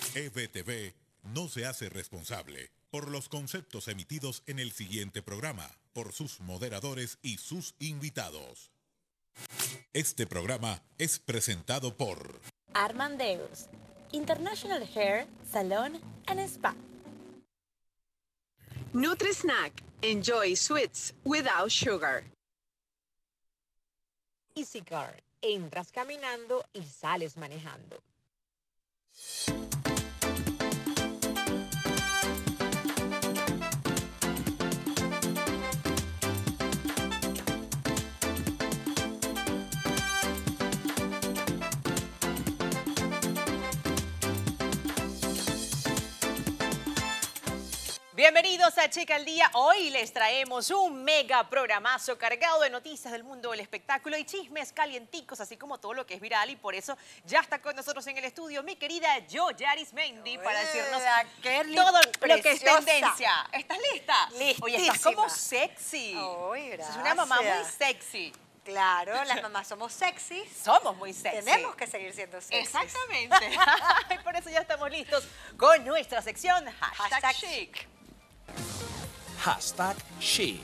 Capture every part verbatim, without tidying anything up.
E V T V no se hace responsable por los conceptos emitidos en el siguiente programa, por sus moderadores y sus invitados. Este programa es presentado por Armandeus, International Hair Salon and Spa. Nutri-Snack. Enjoy sweets without sugar. EasyCar. Entras caminando y sales manejando. Bienvenidos a Chic al Día. Hoy les traemos un mega programazo cargado de noticias del mundo del espectáculo y chismes calienticos, así como todo lo que es viral. Y por eso ya está con nosotros en el estudio mi querida Yo Yarismendi para decirnos todo lo que es tendencia. ¿Estás lista? Listísima. Oye, estás como sexy. Ay, gracias. Es una mamá muy sexy. Claro, las mamás somos sexy. Somos muy sexy. Tenemos que seguir siendo sexy. Exactamente. Y por eso ya estamos listos con nuestra sección Hashtag, Hashtag Chic. Hashtag Chic.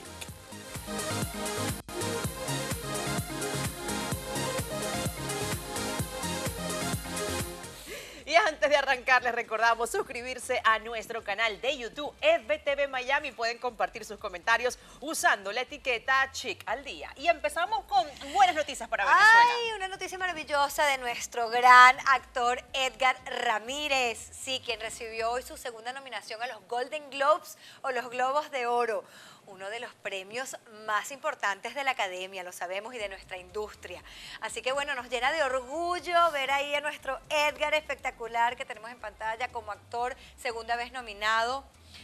Y antes de arrancar, les recordamos suscribirse a nuestro canal de YouTube E V T V Miami. Pueden compartir sus comentarios usando la etiqueta Chic al Día. Y empezamos con buenas noticias para Venezuela. Ay, una noticia maravillosa de nuestro gran actor Edgar Ramírez. Sí, quien recibió hoy su segunda nominación a los Golden Globes o los Globos de Oro. Uno de los premios más importantes de la academia, lo sabemos, y de nuestra industria. Así que bueno, nos llena de orgullo ver ahí a nuestro Edgar espectacular que tenemos en pantalla como actor, segunda vez nominado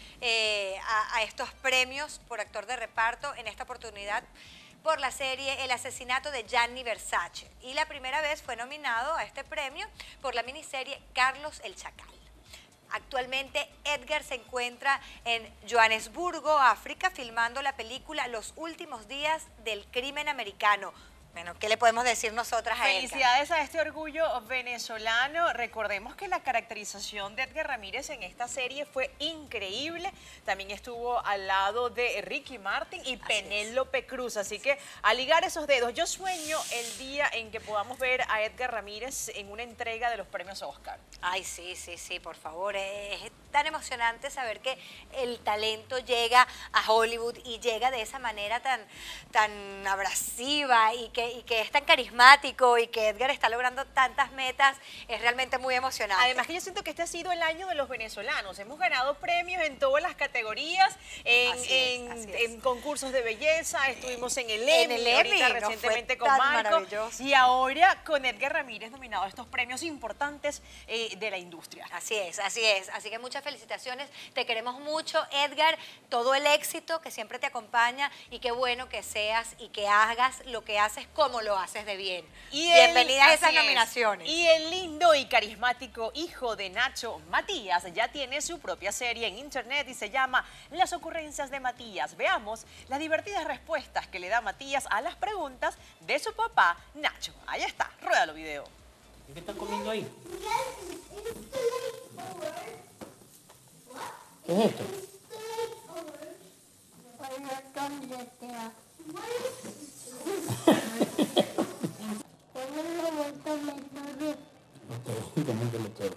eh, a, a estos premios por actor de reparto, en esta oportunidad por la serie El asesinato de Gianni Versace. Y la primera vez fue nominado a este premio por la miniserie Carlos el Chacal. Actualmente Edgar se encuentra en Johannesburgo, África, filmando la película Los últimos días del crimen americano. Bueno, ¿qué le podemos decir nosotras a Edgar? Felicidades a este orgullo venezolano. Recordemos que la caracterización de Edgar Ramírez en esta serie fue increíble. También estuvo al lado de Ricky Martin y Penélope Cruz. Así que a ligar esos dedos. Yo sueño el día en que podamos ver a Edgar Ramírez en una entrega de los premios Oscar. Ay, sí, sí, sí, por favor. Es tan emocionante saber que el talento llega a Hollywood y llega de esa manera tan, tan abrasiva y que y que es tan carismático y que Edgar está logrando tantas metas, es realmente muy emocionante. Además que yo siento que este ha sido el año de los venezolanos. Hemos ganado premios en todas las categorías, en, Así en, es, así es. en concursos de belleza, estuvimos en el En Emmy, el Emmy, ahorita nos recientemente fue con tan Marco, maravilloso. y ahora con Edgar Ramírez nominado a estos premios importantes eh, de la industria. Así es, así es. Así que muchas felicitaciones. Te queremos mucho, Edgar. Todo el éxito que siempre te acompaña y qué bueno que seas y que hagas lo que haces como lo haces de bien. Y Bienvenida el, a esas así es. nominaciones. Y el lindo y carismático hijo de Nacho, Matías, ya tiene su propia serie en internet y se llama Las ocurrencias de Matías. Veamos las divertidas respuestas que le da Matías a las preguntas de su papá, Nacho. Ahí está, ruédalo video. ¿Qué están comiendo ahí? ¿Qué es esto? Ok, coméntelo todo.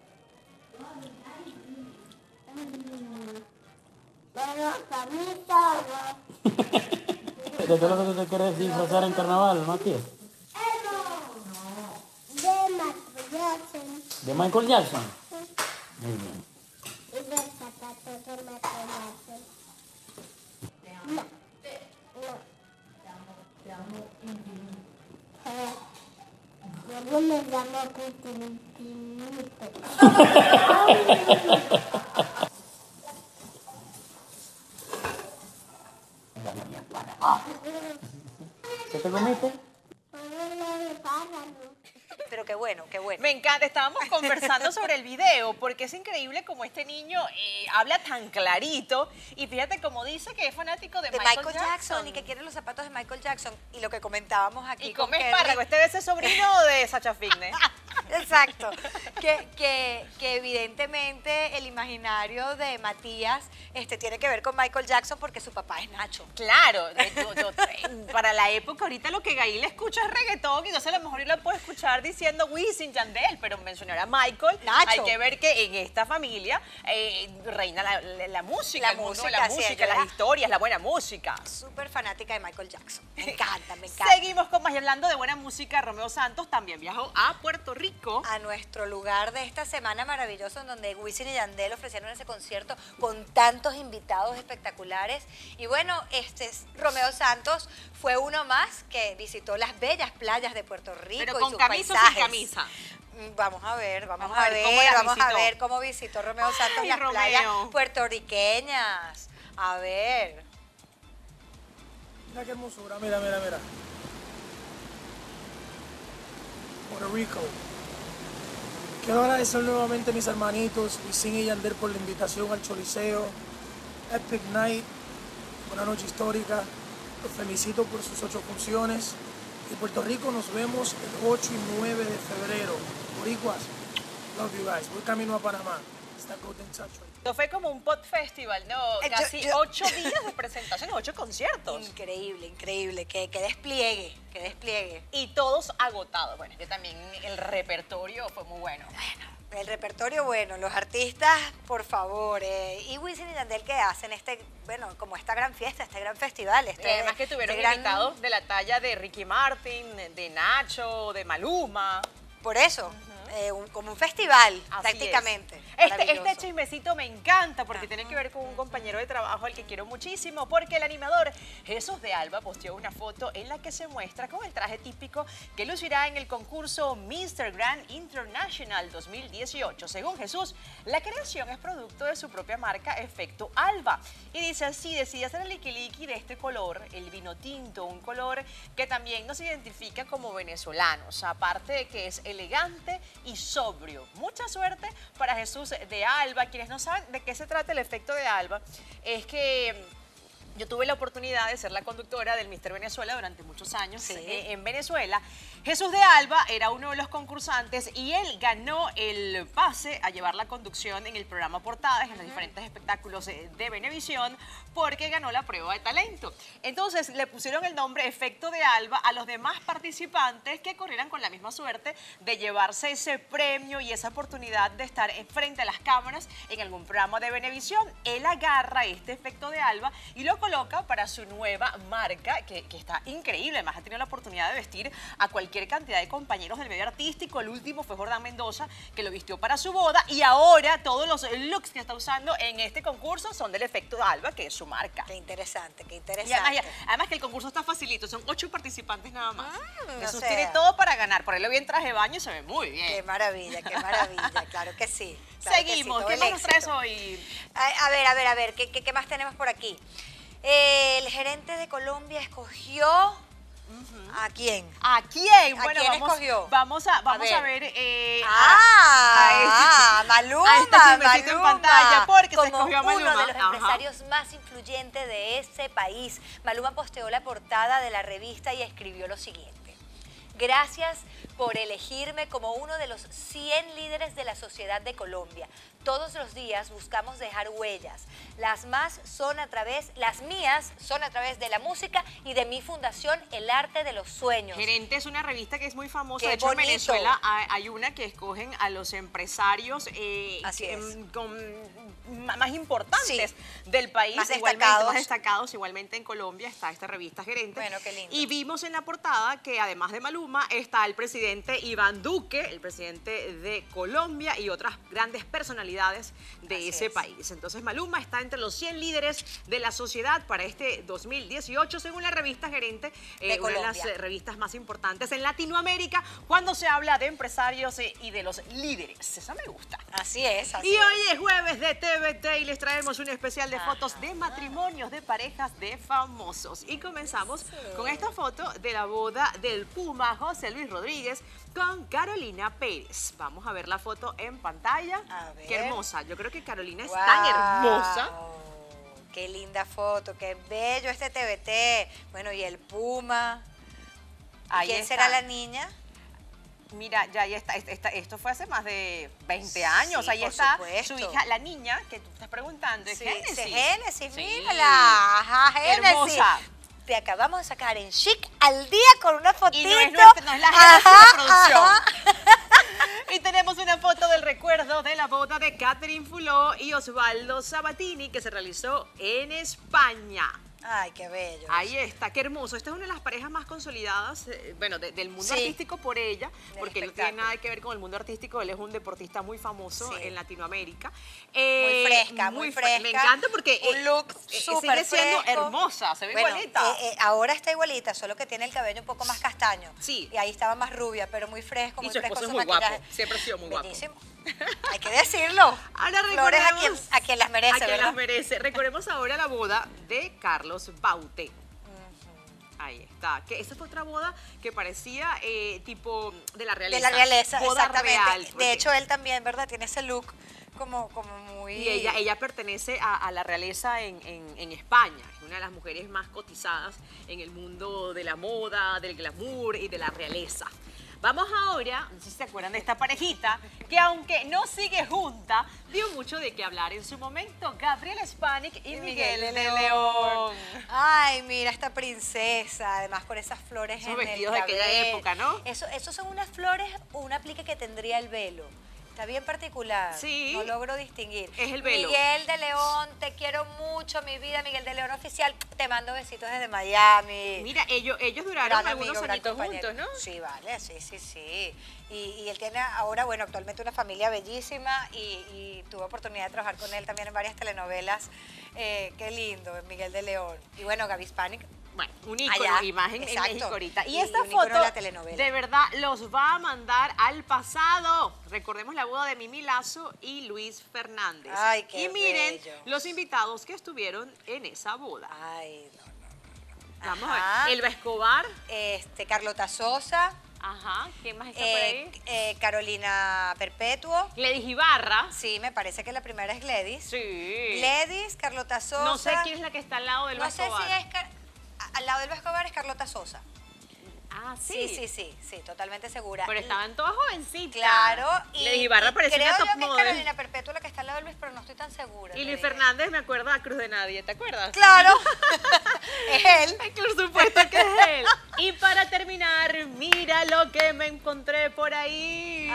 ¿De qué es lo que tú te quieres disfrazar en carnaval, Matías? ¿De Michael Jackson? Muy bien. Yo me llamo Cutinito. ¿Qué te comiste? Pero qué bueno, qué bueno. Me encanta, estábamos conversando sobre el video, porque es increíble como este niño eh, habla tan clarito, y fíjate como dice que es fanático de, De Michael, Michael Jackson. Jackson y que quiere los zapatos de Michael Jackson. Y lo que comentábamos aquí Y con come Kerry. espárrago, este debe ser sobrino de Sacha Fitness. Exacto. Que, que, que evidentemente el imaginario de Matías este, tiene que ver con Michael Jackson porque su papá es Nacho. Claro, eh, yo- yo- eh, para la época ahorita lo que Gail escucha es reggaetón y entonces a lo mejor yo la puedo escuchar diciendo Wisin, Yandel, pero mencionar a Michael, Nacho. hay que ver que en esta familia eh, reina la, la- la música, La el mundo de música, la sí, música, yo las era- historias, la buena música. Súper fanática de Michael Jackson. Me encanta, me encanta. Seguimos con más y hablando de buena música. Romeo Santos también viajó a Puerto Rico. A nuestro lugar de esta semana maravilloso en donde Wisin y Yandel ofrecieron ese concierto con tantos invitados espectaculares. Y bueno, este es- Romeo Santos fue uno más que visitó las bellas playas de Puerto Rico. Pero y con sus camisa o sin paisajes. camisa. Mm, Vamos a ver, vamos, Vamos a a ver, ver cómo las vamos a visitó. ver cómo visitó Romeo Santos Ay, las Romeo. playas puertorriqueñas. A ver. Mira qué hermosura, mira, mira, mira. Puerto Rico. Quiero agradecer nuevamente a mis hermanitos, Wisin y Yandel, por la invitación al Choliseo. Epic Night, una noche histórica. Los felicito por sus ocho funciones. Y Puerto Rico nos vemos el ocho y nueve de febrero. Boricuas, love you guys. Voy camino a Panamá. Está Golden Touch right. Esto fue como un pop festival, ¿no? Eh, yo- Casi yo- ocho días de presentaciones, ocho conciertos. Increíble, increíble. Que, que despliegue, que despliegue. Y todos agotados. Bueno, que también el repertorio fue muy bueno. El repertorio, bueno, los artistas, por favor. eh, y Wisin y Yandel que hacen este, bueno, como esta gran fiesta, este gran festival. Este, Y además que tuvieron este gran- invitados de la talla de Ricky Martin, de Nacho, de Maluma. Por eso, eh, un- como un festival, Así prácticamente. es. Este, Maravilloso. este chismecito me encanta porque tiene que ver con un compañero de trabajo al que quiero muchísimo, porque el animador Jesús de Alba posteó una foto en la que se muestra con el traje típico que lucirá en el concurso míster Grand International dos mil dieciocho. Según Jesús, la creación es producto de su propia marca Efecto Alba. Y dice así: decidí hacer el liquiliqui de este color, el vino tinto, un color que también nos identifica como venezolanos, aparte de que es elegante y sobrio. Mucha suerte para Jesús de Alba. Quienes no saben de qué se trata el Efecto de Alba, es que yo tuve la oportunidad de ser la conductora del míster Venezuela durante muchos años Sí. eh, en Venezuela. Jesús de Alba era uno de los concursantes y él ganó el pase a llevar la conducción en el programa Portadas, en los diferentes espectáculos eh, de Venevisión, porque ganó la prueba de talento. Entonces le pusieron el nombre Efecto de Alba a los demás participantes que corrieran con la misma suerte de llevarse ese premio y esa oportunidad de estar en frente a las cámaras en algún programa de Venevisión. Él agarra este Efecto de Alba y lo coloca para su nueva marca, que, que está increíble. Además, ha tenido la oportunidad de vestir a cualquier cantidad de compañeros del medio artístico. El último fue Jordán Mendoza, que lo vistió para su boda. Y ahora todos los looks que está usando en este concurso son del Efecto de Alba, que es su marca. Qué interesante, qué Y interesante. además, además que el concurso está facilito, son ocho participantes nada más. Mm, Jesús o sea. tiene todo para ganar. Por él lo vi en traje de baño y se ve muy bien. Qué maravilla, qué maravilla, claro que sí. claro que sí, Seguimos. todo ¿Qué el más nos traes éxito. hoy? A, a ver, a ver, a ver, ¿qué, qué, qué más tenemos por aquí? Eh, el gerente de Colombia escogió ¿a quién? ¿A quién? ¿A Bueno, quién vamos, escogió? vamos a, vamos ver. a ver. eh, Ah, a, Maluma, a este chismecito en Maluma. pantalla, porque se Como escogió a Maluma. uno de los Ajá. empresarios más influyentes de ese país. Maluma posteó la portada de la revista y escribió lo siguiente: gracias por elegirme como uno de los cien líderes de la sociedad de Colombia. Todos los días buscamos dejar huellas. Las más son a través, las mías son a través de la música y de mi fundación El Arte de los Sueños. Gerente es una revista que es muy famosa. Qué De hecho, bonito. en Venezuela hay, hay una que escogen a los empresarios eh, Así que, es. mm, con- ma- más importantes Sí. del país, Más igualmente destacados. más destacados. Igualmente en Colombia está esta revista Gerente. Bueno, qué lindo. Y vimos en la portada que además de Maluma está el presidente Iván Duque, el presidente de Colombia, y otras grandes personalidades de Así ese es. país. Entonces Maluma está entre los cien líderes de la sociedad para este dos mil dieciocho, según la revista Gerente, De eh, una de las Colombia. eh, revistas más importantes en Latinoamérica cuando se habla de empresarios eh, y de los líderes. Eso me gusta. Así es, así Y es. hoy es jueves de T V T y les traemos un especial de fotos de matrimonios de parejas de famosos. Y comenzamos con esta foto de la boda del Puma José Luis Rodríguez con Carolina Pérez. Vamos a ver la foto en pantalla. A ver. Qué hermosa. Yo creo que Carolina es Guau, tan hermosa. Qué linda foto, qué bello este T V T. Bueno, y el Puma. ¿Y Ahí ¿Quién está. será la niña? Mira, ya ahí está, esta- esto fue hace más de veinte años. Sí, Ahí por está supuesto. su hija, la niña que tú estás preguntando, es Sí, Génesis. sí, Génesis, Sí. mírala. Ajá, Génesis. Hermosa. Te acabamos de sacar en Chic al día con una fotito. Y no es, nuestra, no es la Génesis de producción. ajá. Y tenemos una foto del recuerdo de la boda de Catherine Fuló y Osvaldo Sabatini que se realizó en España. Ay, qué bello. Ahí está, qué hermoso. Esta es una de las parejas más consolidadas, eh, bueno, de- del mundo Sí. artístico por ella, Del porque no espectáculo. tiene nada que ver con el mundo artístico. Él es un deportista muy famoso Sí. en Latinoamérica. Muy Eh, fresca, muy fre- fresca. Me encanta porque Un eh, look eh, súper sigue siendo fresco. hermosa, se ve Bueno, igualita. eh, eh, ahora está igualita, solo que tiene el cabello un poco más castaño. Sí. Y ahí estaba más rubia, pero muy fresco, Y muy su fresco esposo es su muy guapo, maquillaje. siempre ha sido muy guapo. Bellísimo. Hay que decirlo. Ahora Flores a quien, recordemos- a quien las merece, a quien ¿verdad? las merece. Recordemos ahora la boda de Carlos Baute. Ahí está. Que esa fue otra boda que parecía eh, tipo de la realeza. De la realeza, boda exactamente. real, porque- De hecho, él también, ¿verdad? Tiene ese look como, como muy... Y ella, ella pertenece a, a la realeza en, en- en España. Es una de las mujeres más cotizadas en el mundo de la moda, del glamour y de la realeza. Vamos ahora, no sé si se acuerdan de esta parejita, que aunque no sigue junta, dio mucho de qué hablar en su momento. Gabriela Spanik y, Y Miguel, Miguel de de León. Ay, mira esta princesa, además con esas flores Esos en vestidos el de aquella cabello. época, ¿no? Eso, eso son unas flores o una plica que tendría el velo. Está bien particular. Sí. No logro distinguir. Es el velo. Miguel de León, te quiero mucho, mi vida. Miguel de León oficial. Te mando besitos desde Miami. Mira, ellos, ellos duraron Gran algunos amigo, gran añitos compañero. juntos, ¿no? Sí, vale, sí, sí, sí. Y, y él tiene ahora, bueno, actualmente una familia bellísima y, y tuve oportunidad de trabajar con él también en varias telenovelas. Eh, qué lindo, Miguel de León. Y bueno, Gaby Spanik. Bueno, un ícono, Allá, imagen en exacto. México ahorita. Y, Y esta un ícono foto, de la telenovela. de verdad, los va a mandar al pasado. Recordemos la boda de Mimi Lazo y Luis Fernández. Ay, qué y miren bello. los invitados que estuvieron en esa boda. Ay, no, no, no. Vamos Ajá. a ver. Elba Escobar. Este, Carlota Sosa. Ajá. ¿Quién más está por eh, ahí? eh, Carolina Perpetuo. Gledys Ibarra. Sí, me parece que la primera es Gledys. Sí. Gledys, Carlota Sosa. No sé quién es la que está al lado de Elba No sé Escobar. si es... Car- a- Al lado del Escobar es Carlota Sosa. Ah, sí. Sí, sí, sí, sí, totalmente segura. Pero estaban todas jovencitas. Claro. Y, Gledys Ibarra y parecía creo una top yo que es model. Carolina Perpetua la que está al lado de Luis, pero no estoy tan segura. Y te Luis digo. Fernández me acuerda a Cruz de Nadie, ¿te acuerdas? Claro. Es él. Ay, por supuesto que es él. Y para terminar, mira lo que me encontré por ahí.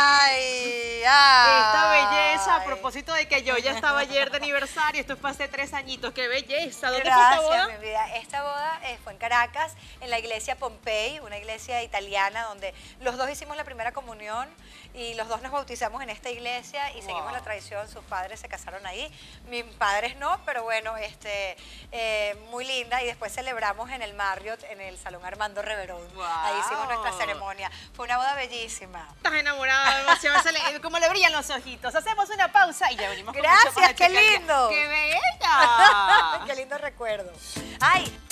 Ay, ay. Esta belleza, a propósito de que yo ya estaba ayer de aniversario, esto fue hace tres añitos, qué belleza. ¿Dónde fue esta Gracias, boda? mi vida. Esta boda eh, fue en Caracas, en la iglesia Pompey, una iglesia italiana donde los dos hicimos la primera comunión y los dos nos bautizamos en esta iglesia y seguimos la tradición. Sus padres se casaron ahí, mis padres no, pero bueno, este, eh, muy linda. Y después celebramos en el Marriott, en el Salón Armando Reverón. Wow. Ahí hicimos nuestra ceremonia. Fue una boda bellísima. Estás enamorada demasiado, se le- como le brillan los ojitos. Hacemos una pausa y ya venimos con mucho más Gracias, de qué Chicalia. lindo. ¡Qué bella! Qué lindo recuerdo. Ay,